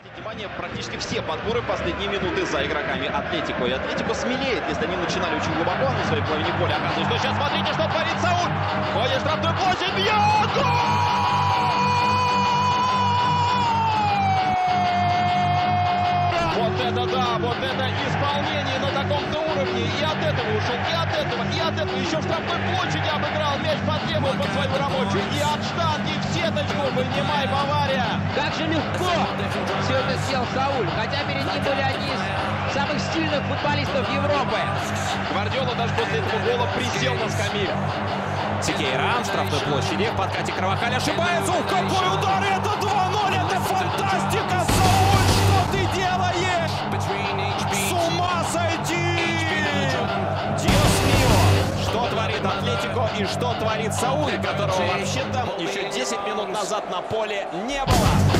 Внимание, практически все подборы последние минуты за игроками Атлетико. И Атлетико смелеет, если они начинали очень глубоко на своей половине поля. Оказывается, что сейчас смотрите, что творит Сауль. Входит в штрафную площадь, бьет! Вот это да, вот это исполнение на таком-то уровне. И от этого ушел, и от этого, и от этого. Еще в штрафной площади обыграл мяч, потребовал под свою рабочую. И от штанги в сеточку, поднимай, Бавария. Как же легко все это сделал Сауль. Хотя перед ним были одни из самых стильных футболистов Европы. Гвардиола даже после этого гола присел на скамью. Сикейра в штрафной площади. В подкате Карвахаль ошибается. Ух, какой удар! Это 2-0! Это фантастика! Сауль, что ты делаешь? С ума сойти! Диос мио! Что творит Атлетико и что творит Сауль, которого вообще-то еще 10 минут назад на поле не было.